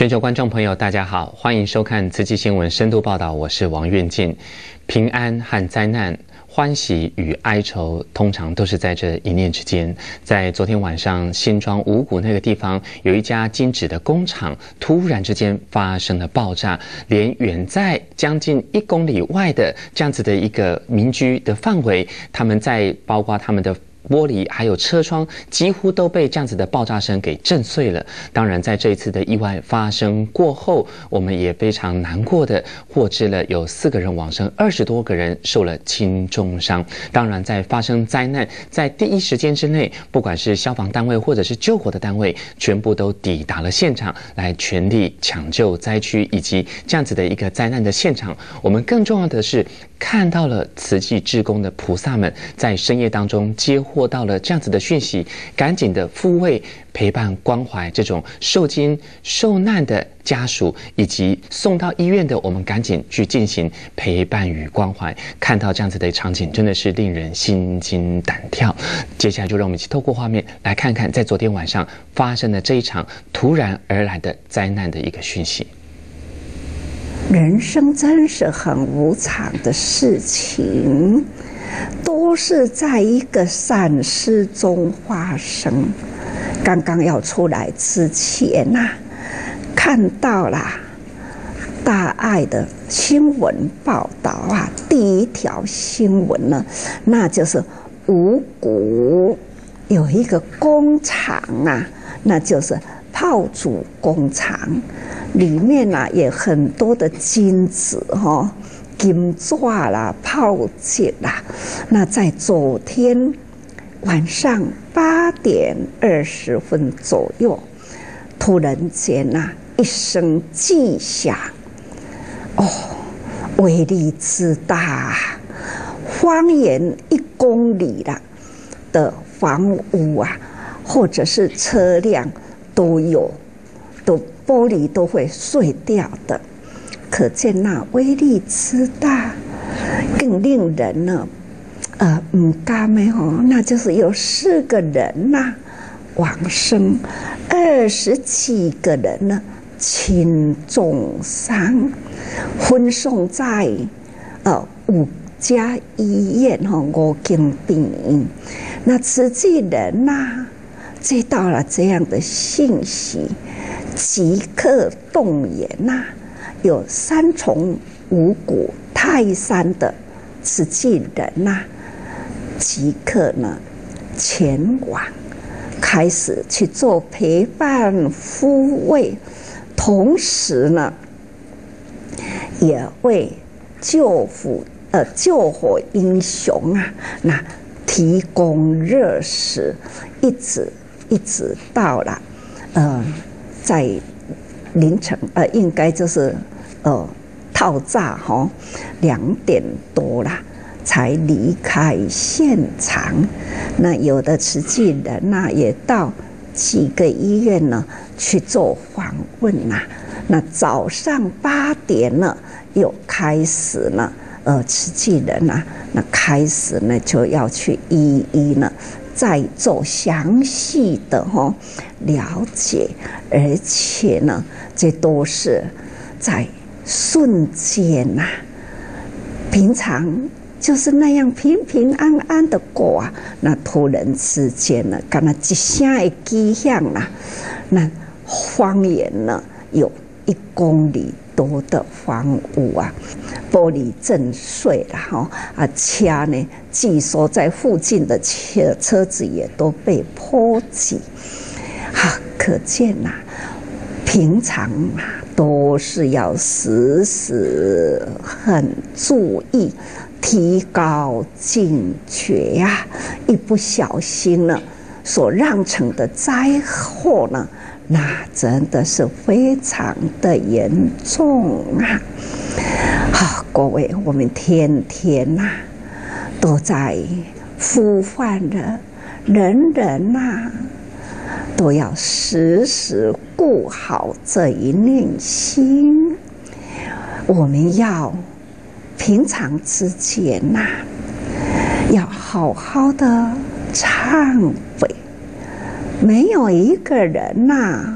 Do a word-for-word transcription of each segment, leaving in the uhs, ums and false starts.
全球观众朋友，大家好，欢迎收看慈济新闻深度报道，我是王愿进。平安和灾难，欢喜与哀愁，通常都是在这一念之间。在昨天晚上，新庄五股那个地方，有一家金纸的工厂，突然之间发生了爆炸，连远在将近一公里外的这样子的一个民居的范围，他们在包括他们的玻璃还有车窗几乎都被这样子的爆炸声给震碎了。当然在这一次的意外发生过后，我们也非常难过的获知了有四个人往生，二十多个人受了轻重伤。当然在发生灾难，在第一时间之内，不管是消防单位或者是救火的单位，全部都抵达了现场，来全力抢救灾区以及这样子的一个灾难的现场。我们更重要的是看到了慈济志工的菩萨们在深夜当中接获到了这样子的讯息，赶紧的抚慰、陪伴、关怀这种受惊受难的家属，以及送到医院的，我们赶紧去进行陪伴与关怀。看到这样子的场景，真的是令人心惊胆跳。接下来就让我们一起透过画面来看看，在昨天晚上发生的这一场突然而来的灾难的一个讯息。 人生真是很无常的事情，都是在一个善事中发生。刚刚要出来之前呐、啊，看到了大爱的新闻报道啊，第一条新闻呢，那就是五股有一个工厂啊，那就是炮竹工厂。里面啊也很多的金子哈、哦，金钻啦、炮竹啦。那在昨天晚上八点二十分左右，突然间呐、啊、一声巨响，哦，威力之大，方圆一公里啦的房屋啊，或者是车辆都有，都。玻璃都会碎掉的，可见那威力之大，更令人呢，呃，唔甘的吼，那就是有四个人呐、啊、往生，二十几个人呢轻重伤，分送在呃五家医院吼五间病院。那慈济人呐、啊，接到了这样的信息。即刻动员呐、啊，有三重、五股、泰山的慈济人呐、啊，即刻呢前往，开始去做陪伴抚慰，同时呢，也为救火呃救火英雄啊，那提供热食，一直一直到了呃。在凌晨，呃，应该就是呃套炸哈，两点多啦才离开现场。那有的慈济人呐、啊，也到几个医院呢去做访问呐、啊。那早上八点呢，又开始呢，呃，慈济人呐、啊，那开始呢就要去一一呢。再做详细的哈了解，而且呢，这都是在瞬间呐、啊。平常就是那样平平安安的过啊，那突然之间呢，干那一声的巨响啊，那方圆呢有一公里多的房屋啊，玻璃震碎了哈啊，车呢，据说在附近的车车子也都被波及，啊，可见呐、啊，平常啊都是要时时很注意，提高警觉呀、啊，一不小心呢，所酿成的灾祸呢。那真的是非常的严重啊！好，各位，我们天天呐、啊、都在呼唤着，人人呐、啊、都要时时顾好这一念心。我们要平常之间呐、啊，要好好的忏悔。没有一个人呐、啊，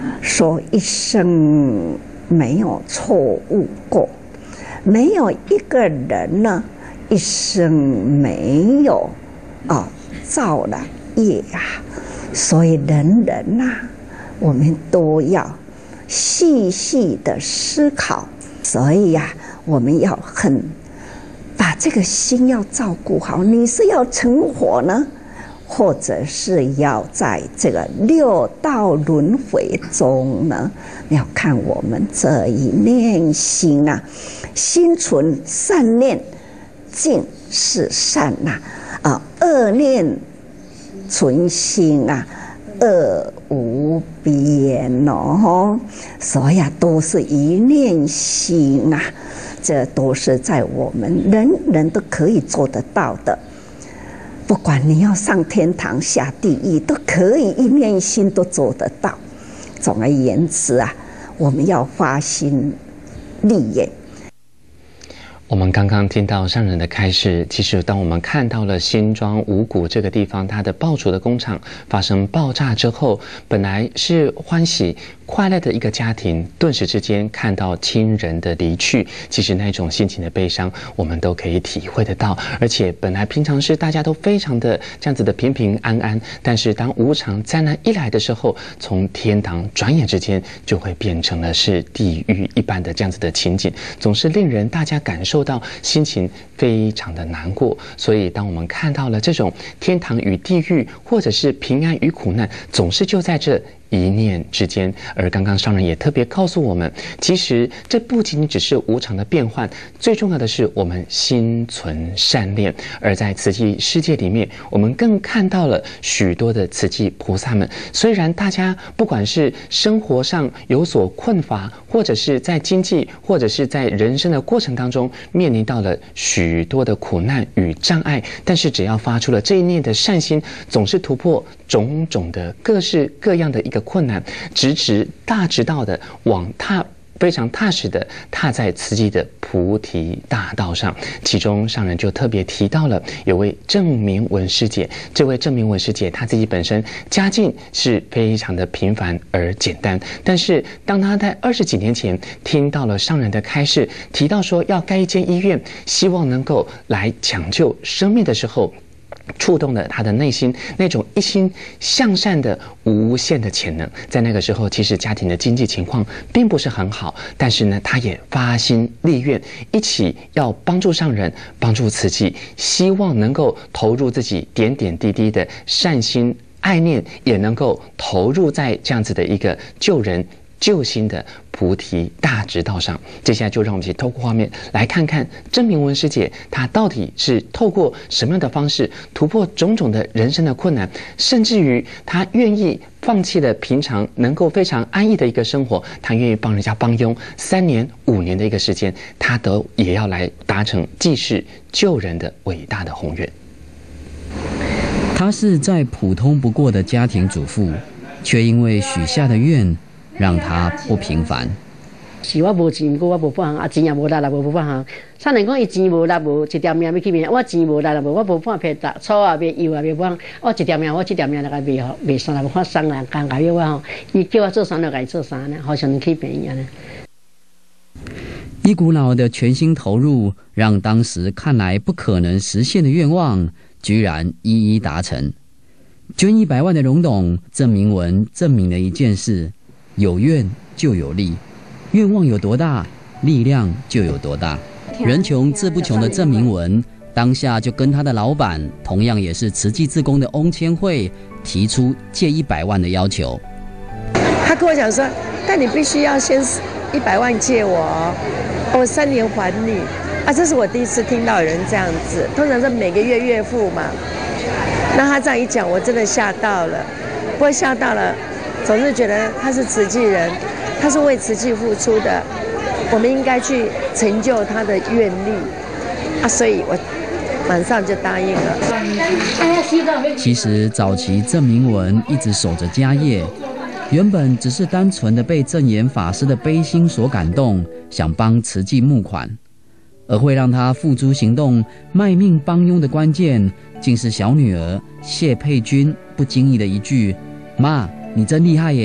说一生没有错误过，没有一个人呢一生没有啊造了业啊，所以人人呐、啊，我们都要细细的思考。所以呀、啊，我们要很把这个心要照顾好。你是要成佛呢，或者是要在这个六道轮回中呢？要看我们这一念心啊，心存善念，尽是善呐、啊；啊，恶念存心啊，恶无边哦。所以啊，都是一念心啊，这都是在我们人人都可以做得到的。不管你要上天堂下地狱，都可以一念心都做得到。总而言之啊，我们要发心立业。 我们刚刚听到上人的开示，其实当我们看到了新庄五股这个地方，它的爆竹的工厂发生爆炸之后，本来是欢喜快乐的一个家庭，顿时之间看到亲人的离去，其实那种心情的悲伤，我们都可以体会得到。而且本来平常是大家都非常的这样子的平平安安，但是当无常灾难一来的时候，从天堂转眼之间就会变成了是地狱一般的这样子的情景，总是令人大家感受到心情非常的难过。所以当我们看到了这种天堂与地狱，或者是平安与苦难，总是就在这一念之间。而刚刚上人也特别告诉我们，其实这不仅仅只是无常的变换，最重要的是我们心存善念。而在慈济世界里面，我们更看到了许多的慈济菩萨们，虽然大家不管是生活上有所困乏，或者是在经济，或者是在人生的过程当中面临到了许多的苦难与障碍，但是只要发出了这一念的善心，总是突破种种的各式各样的一个困难，直直大直道的往踏非常踏实的踏在慈济的菩提大道上。其中上人就特别提到了有位郑明文师姐，这位郑明文师姐她自己本身家境是非常的平凡而简单，但是当她在二十几年前听到了上人的开示，提到说要盖一间医院，希望能够来抢救生命的时候，触动了他的内心那种一心向善的无限的潜能。在那个时候，其实家庭的经济情况并不是很好，但是呢，他也发心立愿，一起要帮助上人，帮助慈济，希望能够投入自己点点滴滴的善心爱念，也能够投入在这样子的一个救人救心的菩提大直道上。接下来就让我们一起透过画面来看看郑明文师姐她到底是透过什么样的方式突破种种的人生的困难，甚至于她愿意放弃了平常能够非常安逸的一个生活，她愿意帮人家帮佣三年五年的一个时间，她都也要来达成济世救人的伟大的宏愿。 她是再普通不过的家庭主妇，却因为许下的愿让他不平凡。 是我无钱，我无法行，啊钱也无力啦，无无法行。上人讲伊钱无力，无一条命要去命，我钱无力啦，无我无法骗杂草啊，卖油啊，卖法。我一条命，我一条命来个卖好卖啥啦？无法送人工价要我吼，伊叫我做啥就该做啥呢？好像能去便宜呢。 一股脑的全心投入，让当时看来不可能实现的愿望，居然一一达成。捐一百万的荣董郑明文证明了一件事：有愿就有力，愿望有多大，力量就有多大。人穷志不穷的郑明文，当下就跟他的老板，同样也是慈济志工的翁千惠，提出借一百万的要求。 他跟我讲说：“但你必须要先一百万借我，我三年还你。”啊，这是我第一次听到有人这样子，通常是每个月月付嘛。那他这样一讲，我真的吓到了。不过吓到了，总是觉得他是慈济人，他是为慈济付出的，我们应该去成就他的愿力啊，所以我马上就答应了。 其实早期郑明文一直守着家业，原本只是单纯的被证严法师的悲心所感动，想帮慈济募款。而会让他付诸行动、卖命帮佣的关键，竟是小女儿谢佩君不经意的一句：“妈，你真厉害耶！”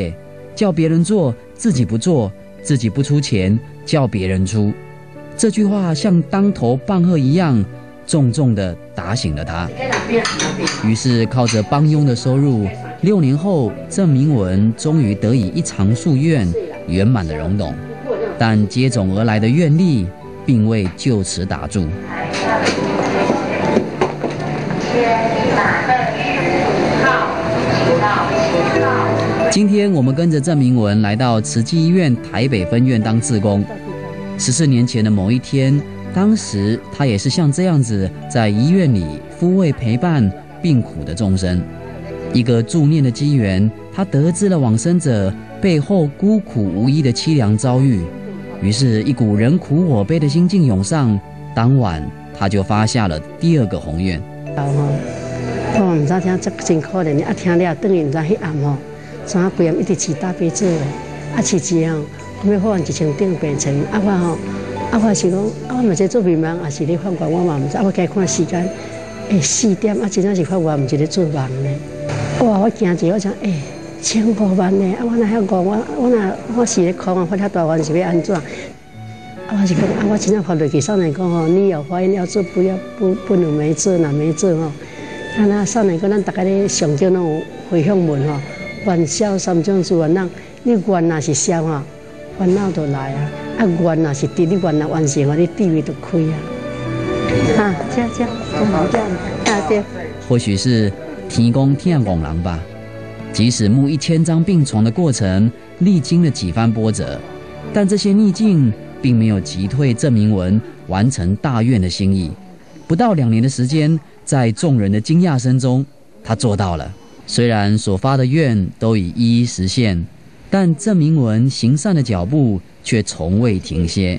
叫别人做，自己不做，自己不出钱，叫别人出。这句话像当头棒喝一样，重重地打醒了他。于是靠着帮佣的收入，六年后郑明文终于得以一偿夙愿，圆满了溶洞。但接踵而来的愿力并未就此打住。今天我们跟着郑明文来到慈济医院台北分院当志工。十四年前的某一天，当时他也是像这样子在医院里抚慰陪伴病苦的众生。一个助念的机缘，他得知了往生者背后孤苦无依的凄凉遭遇，于是一股人苦我悲的心境涌上。当晚他就发下了第二个宏愿。 我唔知听这真可怜，啊听了等于唔知迄暗吼，怎啊规暗一直饲大悲咒的，啊饲饲吼，我要发完一千顶病床，啊我吼，啊我是讲，啊我嘛在做迷茫，也是咧发愿，我嘛唔知，啊我加看时间，诶四点，啊真正是发愿，唔是咧做梦呢。哇，我惊一，我想诶千五万呢，啊我哪遐讲，我我哪我是咧哭啊，发遐大愿是要安怎？啊我是讲，啊我真正发落去，少年讲吼，你有发愿要做，不要不不能没做，哪没做吼。啊，那少年讲，咱大家咧上少那种回向文吼，愿消三种诸愿人，你愿若是消吼，烦恼就来啊；啊愿若是得，你愿若完成吼，你地位就开啊。啊，这样这样，很好这样啊对。 或许是天公听拱狼吧。即使募一千张病床的过程历经了几番波折，但这些逆境并没有击退郑明文完成大愿的心意。不到两年的时间，在众人的惊讶声中，他做到了。虽然所发的愿都已一一实现，但郑明文行善的脚步却从未停歇。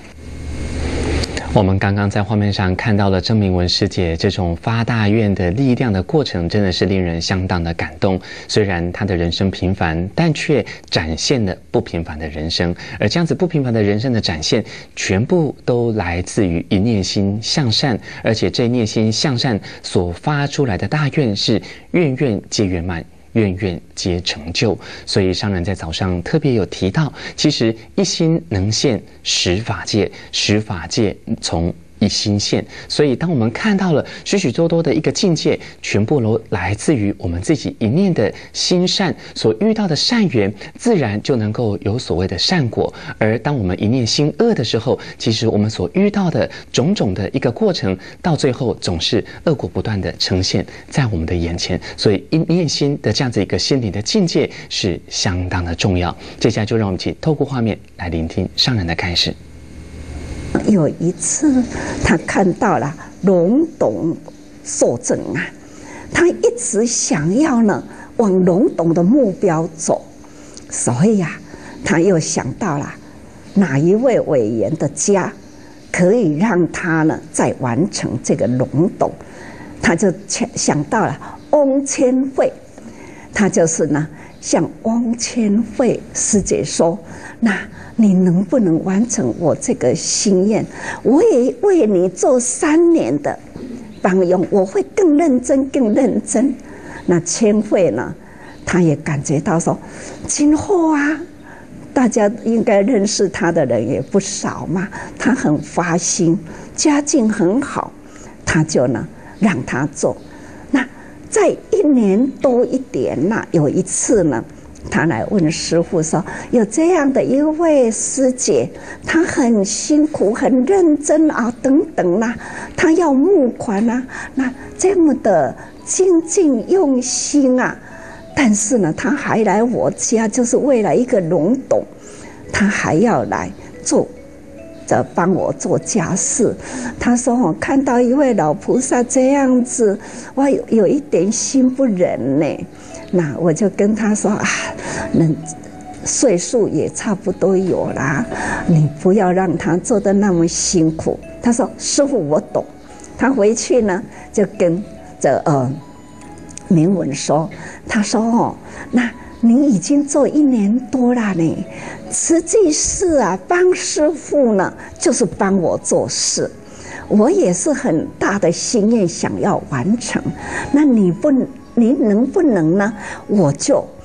我们刚刚在画面上看到了郑明文师姐这种发大愿的力量的过程，真的是令人相当的感动。虽然她的人生平凡，但却展现了不平凡的人生。而这样子不平凡的人生的展现，全部都来自于一念心向善，而且这一念心向善所发出来的大愿是愿愿皆圆满，愿愿皆成就。所以上人在早上特别有提到，其实一心能现十法界，十法界从一心现。所以当我们看到了许许多多的一个境界，全部都来自于我们自己一念的心善所遇到的善缘，自然就能够有所谓的善果。而当我们一念心恶的时候，其实我们所遇到的种种的一个过程，到最后总是恶果不断的呈现在我们的眼前。所以一念心的这样子一个心理的境界是相当的重要。接下来就让我们一起透过画面来聆听上人的开始。 有一次，他看到了龙洞受证啊，他一直想要呢往龙洞的目标走，所以呀、啊，他又想到了哪一位委员的家可以让他呢再完成这个龙洞，他就想到了翁千惠，他就是呢向翁千惠师姐说，那你能不能完成我这个心愿？我也为你做三年的帮佣，我会更认真更认真。那千惠呢，他也感觉到说，今后啊大家应该认识他的人也不少嘛，他很发心，家境很好，他就呢让他做。那在一年多一点呢，有一次呢，他来问师父说，有这样的一位师姐，她很辛苦很认真啊等等啦、啊，她要募款啊，那这么的精进用心啊，但是呢她还来我家就是为了一个龙洞，她还要来做着帮我做家事。他说我看到一位老菩萨这样子，我有有一点心不忍呢。那我就跟他说啊，人岁数也差不多有啦，你不要让他做得那么辛苦。他说师父我懂。他回去呢就跟着呃明文说，他说哦，那你已经做一年多了呢，实际是啊帮师父呢就是帮我做事，我也是很大的心愿想要完成，那你不你能不能呢？我就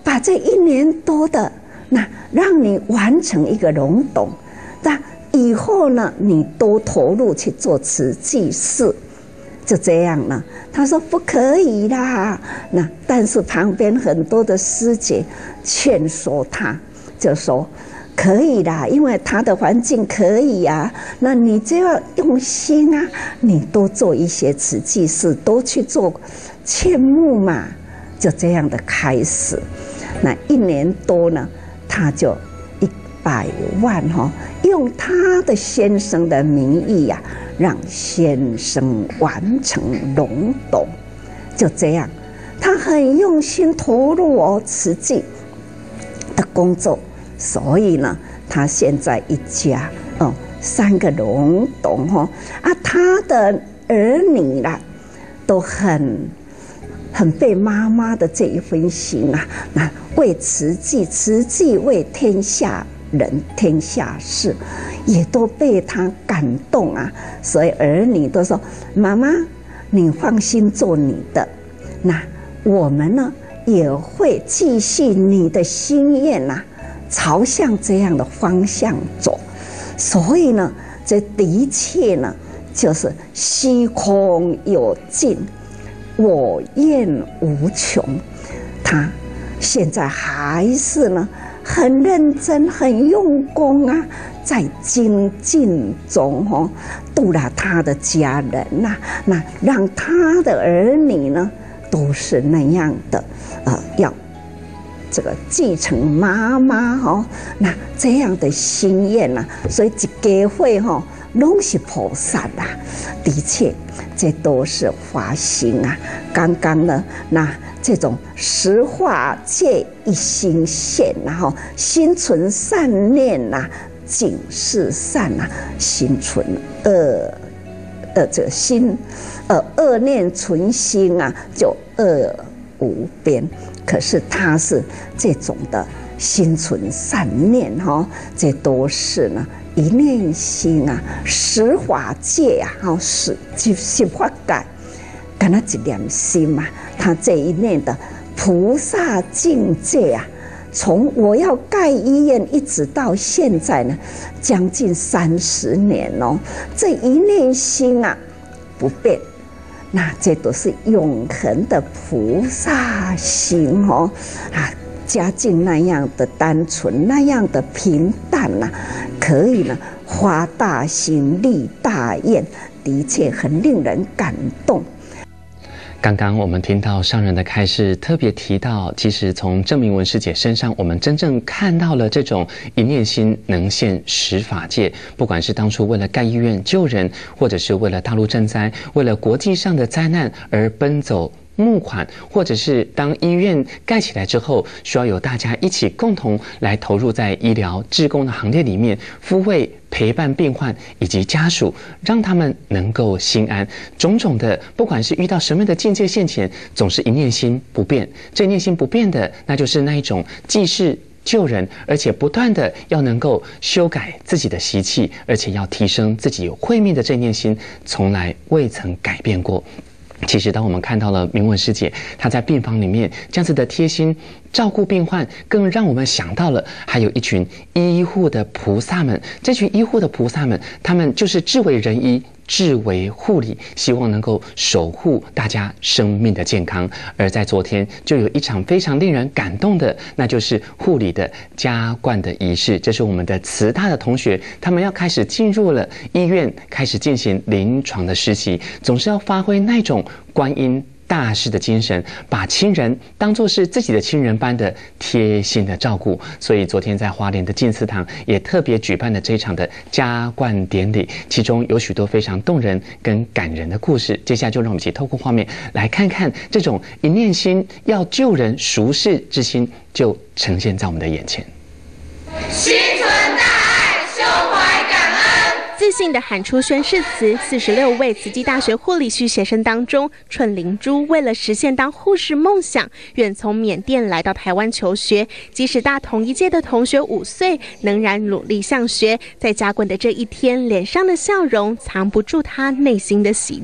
把这一年多的那让你完成一个溶洞，那以后呢，你都投入去做慈济事，就这样了。他说不可以啦，那但是旁边很多的师姐劝说他，就说可以啦，因为他的环境可以啊，那你就要用心啊，你多做一些慈济事，多去做劝募嘛，就这样的开始。那一年多呢，他就一百万哈、哦，用他的先生的名义呀、啊，让先生完成溶洞，就这样，他很用心投入哦慈济的工作。所以呢，他现在一家哦三个溶洞哈啊，他的儿女啦都很很被妈妈的这一份心啊，那为慈济，慈济为天下人天下事，也都被他感动啊。所以儿女都说：“妈妈，你放心做你的，那我们呢也会继续你的心愿呐、啊。”朝向这样的方向走，所以呢，这的确呢，就是虚空有尽，我愿无穷。他现在还是呢，很认真、很用功啊，在精进中哦，度了他的家人呐、啊，那让他的儿女呢，都是那样的，呃，要。这个继承妈妈哈，那这样的心愿呐、啊，所以一家会哈，拢是菩萨啦。的确，这都是发心啊。刚刚呢，那这种十法界一心现，然后心存善念呐、啊，尽是善呐、啊，心存恶，呃，这个心，呃，恶念存心啊，就恶无边。可是他是这种的心存善念哈，这都是呢一念心啊，十法界啊，哈是十法界，跟他一念心嘛，他这一念的菩萨境界啊，从我要盖医院一直到现在呢，将近三十年哦，这一念心啊不变。那这都是永恒的菩萨心哦，啊，家境那样的单纯，那样的平淡呐、啊，可以呢发大心立大愿，的确很令人感动。 刚刚我们听到上人的开示，特别提到，其实从郑明文师姐身上，我们真正看到了这种一念心能现十法界。不管是当初为了盖医院救人，或者是为了大陆赈灾，为了国际上的灾难而奔走募款，或者是当医院盖起来之后，需要有大家一起共同来投入在医疗志工的行列里面，抚慰陪伴病患以及家属，让他们能够心安。种种的，不管是遇到什么样的境界现前，总是一念心不变。这一念心不变的，那就是那一种济世救人，而且不断的要能够修改自己的习气，而且要提升自己有慧命的这念心，从来未曾改变过。其实当我们看到了明文师姐她在病房里面这样子的贴心照顾病患，更让我们想到了还有一群医护的菩萨们。这群医护的菩萨们，他们就是至为仁医，至为护理，希望能够守护大家生命的健康。而在昨天就有一场非常令人感动的，那就是护理的加冠的仪式。这是我们的慈大的同学，他们要开始进入了医院，开始进行临床的实习，总是要发挥那种观音大士的精神，把亲人当作是自己的亲人般的贴心的照顾。所以昨天在花莲的静思堂也特别举办了这一场的加冠典礼，其中有许多非常动人跟感人的故事。接下来就让我们一起透过画面来看看这种一念心要救人赎世之心，就呈现在我们的眼前。 心存大爱，胸怀感恩。 自信地喊出宣誓词，四十六位慈济大学护理系学生当中，纯灵珠为了实现当护士梦想，远从缅甸来到台湾求学。即使大同一届的同学五岁，仍然努力向学。在加冠的这一天，脸上的笑容藏不住他内心的喜悦。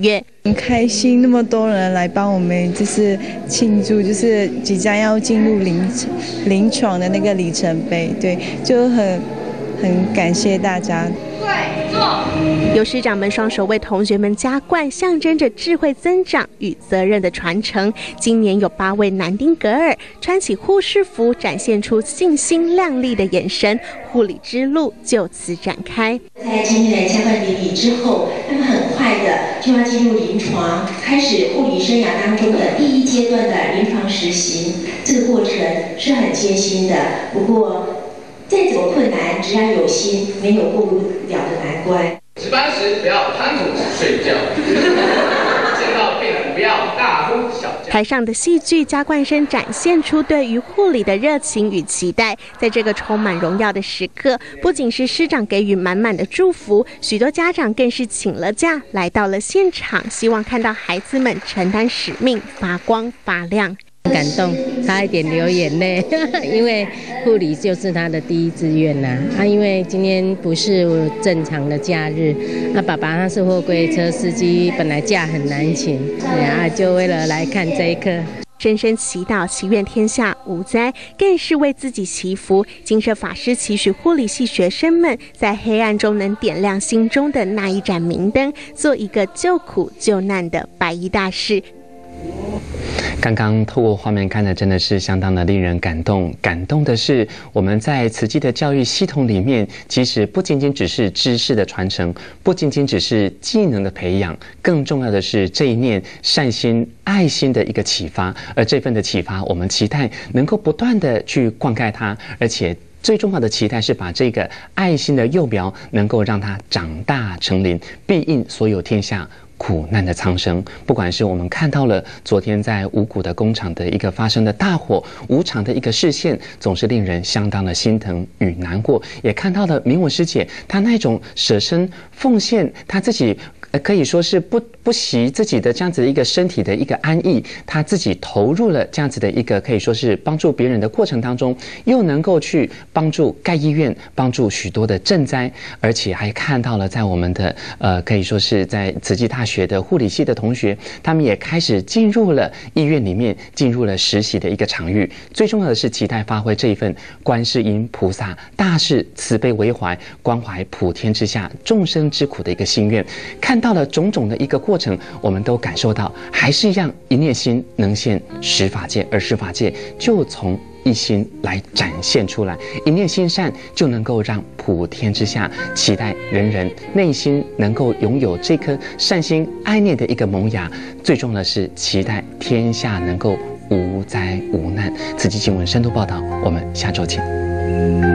很开心，那么多人来帮我们，就是庆祝，就是即将要进入临临床的那个里程碑，对，就很很感谢大家。 由师长们双手为同学们加冠，象征着智慧增长与责任的传承。今年有八位南丁格尔穿起护士服，展现出信心亮丽的眼神，护理之路就此展开。 在今天的加冠典礼之后，他们很快的就要进入临床，开始护理生涯当中的第一阶段的临床实习。这个过程是很艰辛的，不过再怎么困难，只要有心，没有过不了的难关。 值班时不要贪图睡觉，见到病人不要大呼小叫。 台上的戏剧加冠声展现出对于护理的热情与期待。在这个充满荣耀的时刻，不仅是师长给予满满的祝福，许多家长更是请了假来到了现场，希望看到孩子们承担使命，发光发亮。 感动，差一点流眼泪，因为护理就是他的第一志愿呐。啊，因为今天不是正常的假日，那、啊、爸爸他是货柜车司机，本来假很难请，啊，就为了来看这一刻。 深深祈祷，祈愿天下无灾，更是为自己祈福。金舍法师期许护理系学生们在黑暗中能点亮心中的那一盏明灯，做一个救苦救难的白衣大士。 刚刚透过画面看的真的是相当的令人感动。感动的是，我们在慈济的教育系统里面，其实不仅仅只是知识的传承，不仅仅只是技能的培养，更重要的是这一念善心、爱心的一个启发。而这份的启发，我们期待能够不断的去灌溉它，而且最重要的期待是把这个爱心的幼苗能够让它长大成林，庇应所有天下苦难的苍生。不管是我们看到了昨天在五股的工厂的一个发生的大火，无常的一个视线，总是令人相当的心疼与难过。也看到了明文师姐她那种舍身奉献，她自己可以说是不不惜自己的这样子的一个身体的一个安逸，她自己投入了这样子的一个可以说是帮助别人的过程当中，又能够去帮助盖医院，帮助许多的赈灾，而且还看到了在我们的呃可以说是在慈济大学的护理系的同学，他们也开始进入了医院里面，进入了实习的一个场域。最重要的是期待发挥这一份观世音菩萨大士慈悲为怀，关怀普天之下众生之苦的一个心愿。看到了种种的一个过程，我们都感受到还是一样，一念心能现十法界，而十法界就从一心来展现出来，一念心善就能够让普天之下期待人人内心能够拥有这颗善心爱念的一个萌芽。最重要的是期待天下能够无灾无难。慈济新闻深度报道，我们下周见。